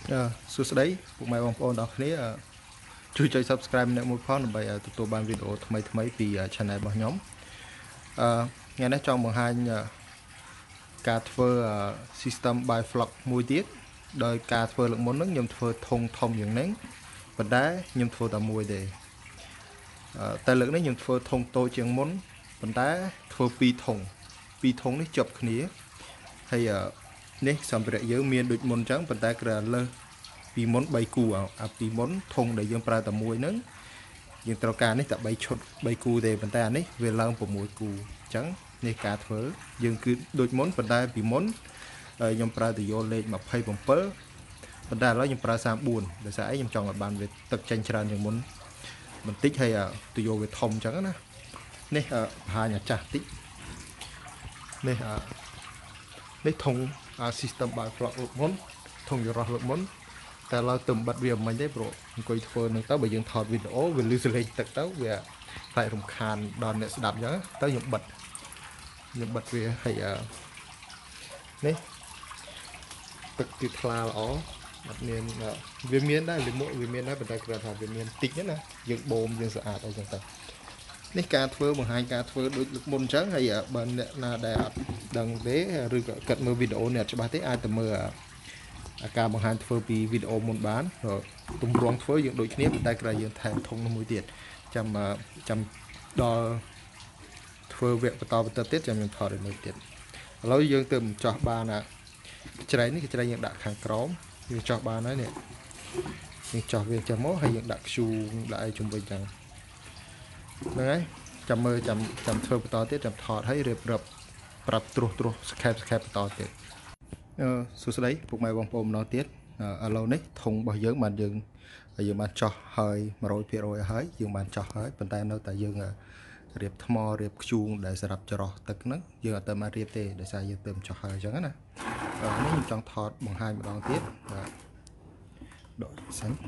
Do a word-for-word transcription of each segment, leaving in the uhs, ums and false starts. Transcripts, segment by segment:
សួស្តីពុកម៉ែបងប្អូនទាំងគ្នាជួយចុច subscribe អ្នកមួយផងដើម្បីទទួលបានវីដេអូថ្មីៗពី channel របស់ខ្ញុំអឺថ្ងៃនេះចង់បង្ហាញការធ្វើ system by flock មួយទៀតដោយការធ្វើលើកមុនហ្នឹងខ្ញុំធ្វើធុងធំយ៉ាងនេះប៉ុន្តែខ្ញុំធ្វើតែមួយទេតែលើកនេះខ្ញុំធ្វើធុងតូចជាងមុនប៉ុន្តែធ្វើពីរធុងពីរធុងនេះជាប់គ្នាហើយនេះសម្ភារៈយើងមានដូចមុនអញ្ចឹងប៉ុន្តែគ្រាលើសពីមុនបីគូអាពីមុនធុងដែលយើងប្រើតែមួយហ្នឹងយើងត្រូវការនេះតែបីឈុតបីគូទេប៉ុន្តែអានេះវាឡើង៦គូអញ្ចឹងនេះការធ្វើយើងគឺដូចមុនប៉ុន្តែពីមុនខ្ញុំប្រើតយោលេខម្ភៃ៧ប៉ុន្តែឥឡូវខ្ញុំប្រើសាមបួនដោយសារអីខ្ញុំចង់ឲ្យបានវាទឹកចេញច្រើនជាងមុនបន្តិចហើយតយោវាធំអញ្ចឹងណានេះបង្ហាញអាចាស់តិចនេះនេះធុង system by flock លើកមុនធុងយរ៉ោះលើកមុនតែឡើយទៅបិទវាមិនទេព្រោះអង្គុយធ្វើនឹងទៅបើយើងថតវីដេអូវាលឺសលេងទឹកទៅវាខ្លាចរំខានដល់អ្នកស្ដាប់អញ្ចឹងទៅខ្ញុំបិទខ្ញុំបិទវាហើយនេះទឹកគឺថ្លាល្អអត់មានវាមានដែរវាមកវាមានដែរប៉ុន្តែគ្រាន់ថាវាមានតិចណាយើងបូមយើងស្អាតអីចឹងទៅនេះការធ្វើបង្ហាញការធ្វើដូចមុនអញ្ចឹងហើយបើអ្នកណាដែលអត់ដឹងទេឬក៏គិតមើលវីដេអូនេះអត់ច្បាស់ទេអាចទៅមើលការបង្ហាញធ្វើពីវីដេអូមុនបានទម្រង់ធ្វើយើងដូចគ្នាប៉ុន្តែគ្រាន់យើងថែមធុងមួយទៀតចាំចាំដល់ធ្វើវគ្គបន្តបន្តទៀតចាំខ្ញុំថតឲ្យមើលទៀតឥឡូវយើងទៅចោះបានអាច្រែងនេះច្រែងយើងដាក់ខាងក្រោមយើងចោះបានហើយនេះយើងចោះវាចេះមកហើយយើងដាក់ខ្ជូងដាក់ឲ្យជុំវិញចឹងហ្នឹងហើយចាំមើលចាំចាំធ្វើបន្តទៀតចាំថតឲ្យរៀបរាប់ប្រាប់ត្រួសត្រាសស្កេបស្កេបបន្តទៀតអឺសួស្តីពុកម៉ែបងប្អូនម្ដងទៀតឥឡូវនេះធុងរបស់យើងបានយើងយើងបានចោះហើយ100%ឲ្យហើយយើងបានចោះហើយប៉ុន្តែនៅតែយើងរៀបថ្មរៀបខ្ជូងដែលសម្រាប់ច្រោះទឹកហ្នឹងយើងអត់ទៅមករៀបទេដោយសារយើងទៅចោះហើយអញ្ចឹងណានេះខ្ញុំចង់ថតបង្ហាញម្ដងទៀតបាទដកសិន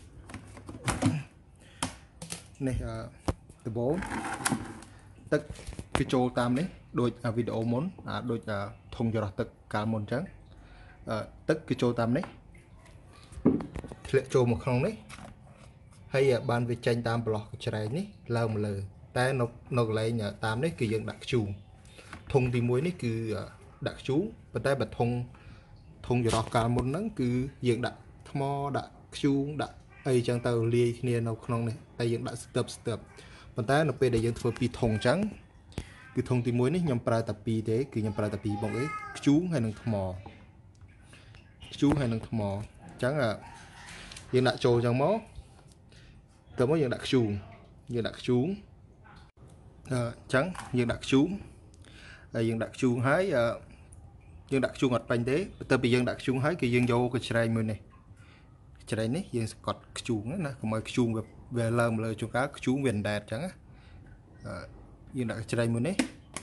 នេះអឺដបូងទឹកវាចូលតាមនេះដូចវីដេអូមុនអាដូចធុងច្រោះទឹកកាលមុនអញ្ចឹងទឹកគឺចូលតាមនេះធ្លាក់ចូលមកក្នុងនេះហើយបានវាចេញតាមប្រឡោះកច្រែងនេះឡើងមកលើតែនៅនៅកន្លែងតាមនេះគឺយើងដាក់ខ្ជូងធុងទីមួយនេះគឺដាក់ខ្ជូងប៉ុន្តែបើធុងធុងច្រោះកាលមុនហ្នឹងគឺយើងដាក់ថ្មដាក់ខ្ជូងដាក់អីចឹងទៅលាយគ្នានៅក្នុងនេះតែយើងដាក់ស្ទើបស្ទើបប៉ុន្តែនៅពេលដែលយើងធ្វើពីរធុងអញ្ចឹងគឺធុងទីមួយនេះខ្ញុំប្រើតែពីរទេគឺខ្ញុំប្រើតែពីរបងអីខ្ជូងហើយនឹងថ្មខ្ជូងហើយនឹងថ្មអញ្ចឹងយើងដាក់ចូលអញ្ចឹងមកទៅមកយើងដាក់ខ្ជូងយើងដាក់ខ្ជូងអញ្ចឹងយើងដាក់ខ្ជូងហើយយើងដាក់ខ្ជូងហើយយើងដាក់ខ្ជូងអត់បាញ់ទេទៅពីយើងដាក់ខ្ជូងហើយគឺយើងយកកច្រែងមួយនេះកច្រែងនេះយើងស្កត់ខ្ជូងណាកុំឲ្យខ្ជូងវាឡើងមកលើជួនកាលខ្ជូងវាអណ្ដែតអញ្ចឹងណាយើងដាក់កច្រែងមួយនេះ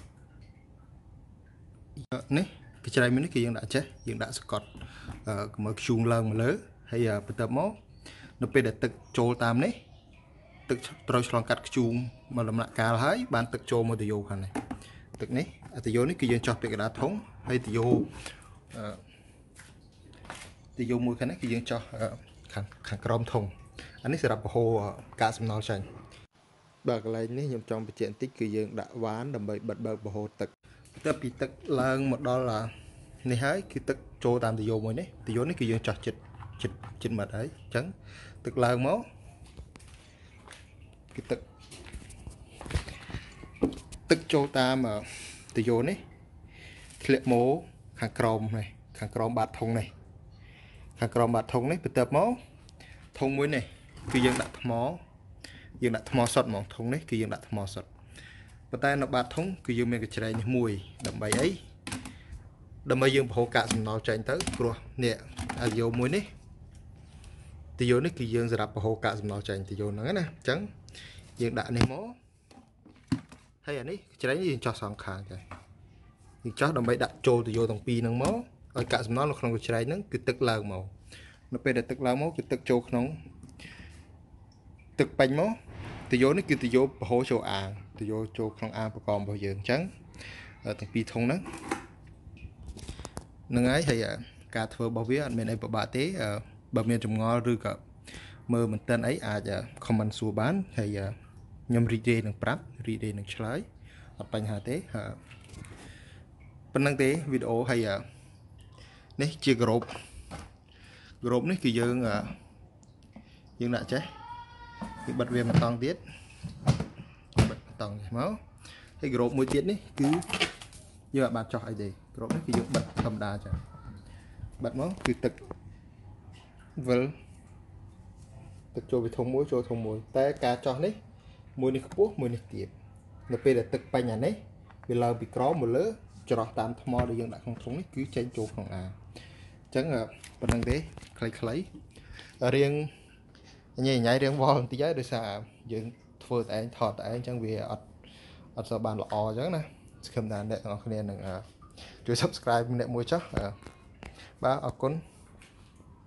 នេះកច្រែងមួយនេះគឺយើងដាក់ចេះយើងដាក់ស្កត់កុំឲ្យខ្ជូងឡើងមកលើហើយបន្ទាប់មកនៅពេលដែលទឹកចូលតាមនេះទឹកត្រូវឆ្លងកាត់ខ្ជូងមកដំណាក់កាលហើយបានទឹកចូលមកតយោខាងនេះទឹកនេះតយោនេះគឺយើងចោះពីកណ្ដាលធុងហើយតយោតយោមួយខាងនេះគឺយើងចោះខាងខាងក្រោមធុងអានេះសម្រាប់បហូរកាកសំណល់ចាញ់បាទកន្លែងនេះខ្ញុំចង់បញ្ជាក់បន្តិចគឺយើងដាក់វ៉ានដើម្បីបិទបើកបហូរទឹកបន្ទាប់ពីទឹកឡើងមកដល់នេះហើយគឺទឹកចូលតាមតយោមួយនេះតយោនេះគឺយើងចោះចិត្តចិត្តចិត្តមកហើយអញ្ចឹងទឹកឡើងមកគឺទឹកទឹកចូលតាមតយោនេះធ្លាក់មកខាងក្រោមនេះខាងក្រោមបាតធុងនេះខាងក្រោមបាតធុងនេះបន្ទាប់មកធុងមួយនេះគឺយើងដាក់ថ្មយើងដាក់ថ្មសុទ្ធហ្មងធុងនេះគឺយើងដាក់ថ្មសុទ្ធប៉ុន្តែនៅបាតធុងគឺយើងមានកច្រែងនេះមួយដើម្បីអីដើម្បីយើងប្រហូរកាកសំណល់ចេញទៅព្រោះនេះអាយោមួយនេះតយោនេះគឺយើងសម្រាប់ប្រហូរកាកសំណល់ចេញតយោហ្នឹងណាអញ្ចឹងយើងដាក់នេះមកហើយអានេះកច្រែងយើងចោះសងខាងទៅយើងចោះដើម្បីដាក់ចូលតយោទាំងពីរហ្នឹងមកឲ្យកាកសំណល់នៅក្នុងកច្រែងហ្នឹងគឺទឹកឡើងមកនៅពេលដែលទឹកឡើងមកគឺទឹកចូលក្នុងទឹកបាញ់មកតយោនេះគឺតយោប្រហូរចូលអាងតយោចូលក្នុងអាងប្រកបរបស់យើងអញ្ចឹងទាំងពីរធុងហ្នឹងហ្នឹងហើយហើយការធ្វើរបស់វាអត់មានអីពិបាកទេបើមានចម្ងល់ឬក៏មើលមិនទាន់អីអាច comment សួរបានហើយខ្ញុំរីករាយនឹងប្រាប់រីករាយនឹងឆ្លើយអត់បញ្ហាទេប៉ុណ្្នឹងទេវីដេអូហើយនេះជាក្របក្របនេះគឺយើងយើងដាក់ចេះគឺបិទវាម្ដងទៀតបិទម្ដងនេះមកហើយក្របមួយទៀតនេះគឺយើងអាចបានចោះអីទេក្របនេះគឺយើងបិទធម្មតាចាបិទមកគឺទឹកវិលទឹកចូលវាធំមួយចូលធំមួយតែការចោះនេះមួយនេះខ្ពស់មួយនេះទាបនៅពេលដែលទឹកបាញ់អានេះវាឡើងពីក្រោមមកលើច្រោះតាមថ្មដែលយើងដាក់ក្នុងធុងនេះគឺចេញចូលក្នុងអាអញ្ចឹងប៉ុណ្្នឹងទេខ្លីៗរៀងញ៉ៃញ៉ៃរៀងវល់បន្តិចហើយដោយសារយើងធ្វើតែឯងថតតែឯងអញ្ចឹងវាអត់អត់សូវបានល្អអញ្ចឹងណាសង្ឃឹមថាអ្នកទាំងអស់គ្នានឹងជួយ subscribe ម្នាក់មួយចុះបាទអរគុណ